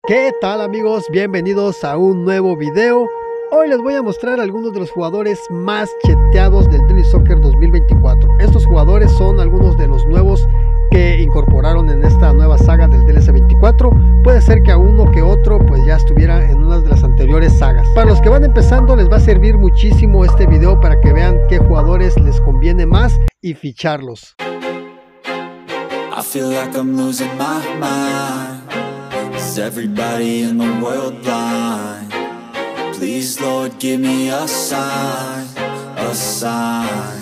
¿Qué tal amigos? Bienvenidos a un nuevo video. Hoy les voy a mostrar algunos de los jugadores más cheteados del Tennis Soccer 2024. Estos jugadores son algunos de los nuevos que incorporaron en esta nueva saga del DLC 24. Puede ser que a uno que otro pues ya estuviera en una de las anteriores sagas. Para los que van empezando les va a servir muchísimo este video para que vean qué jugadores les conviene más y ficharlos. I feel like I'm losing my mind. Is everybody in the world blind? Please, Lord, give me a sign, a sign.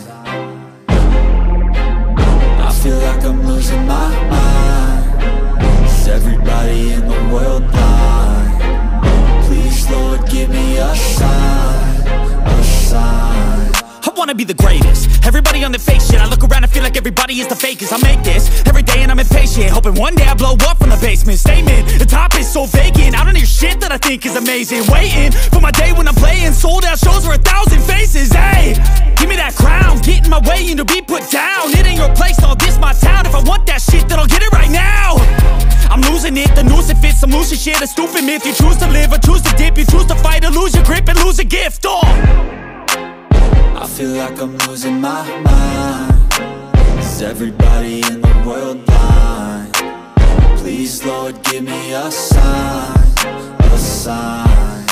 I feel like I'm losing my mind. Is everybody in the world blind? Please, Lord, give me a sign, a sign. I wanna be the greatest. Everybody on the fake shit. I look around and feel like everybody is the fakest. I make this every day and I'm impatient, hoping one day I blow up from the basement. Statement, the top is so vacant. I don't hear shit that I think is amazing. Waiting for my day when I'm playing sold out shows for 1,000 faces. Hey, give me that crown, get in my way and to be put down. It ain't your place, all this my town. If I want that shit, then I'll get it right now. I'm losing it, the noose it fits, I'm losing shit. A stupid myth, you choose to live or choose to dip. You choose to fight or lose your grip and lose a gift. I feel like I'm losing my mind. Is everybody in the world blind? Please, Lord, give me a sign, a sign.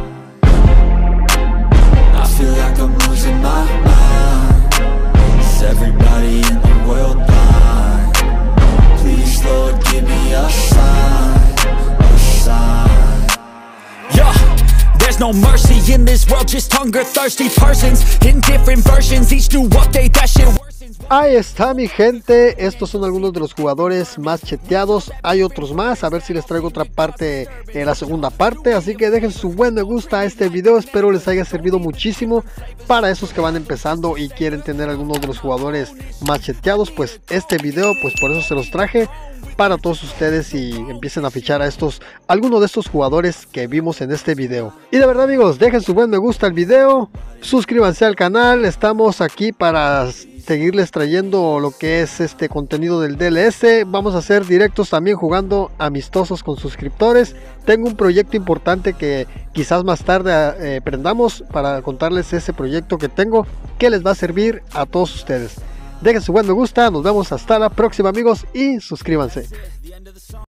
I feel like I'm losing my mind. Is everybody in the world blind? Please, Lord, give me a sign, a sign. Yeah. There's no mercy in this world, just hunger-thirsty persons in different versions, each new update, that shit worsens. Ahí está mi gente, estos son algunos de los jugadores más cheteados, hay otros más, a ver si les traigo otra parte en la segunda parte, así que dejen su buen me gusta a este video, espero les haya servido muchísimo para esos que van empezando y quieren tener algunos de los jugadores más cheteados, pues este video pues por eso se los traje para todos ustedes y empiecen a fichar a algunos de estos jugadores que vimos en este video. Y de verdad amigos, dejen su buen me gusta al video, suscríbanse al canal, estamos aquí para seguirles trayendo lo que es este contenido del DLS. Vamos a hacer directos también jugando amistosos con suscriptores. Tengo un proyecto importante que quizás más tarde prendamos para contarles ese proyecto que tengo que les va a servir a todos ustedes. Dejen su buen me gusta, nos vemos hasta la próxima amigos y suscríbanse.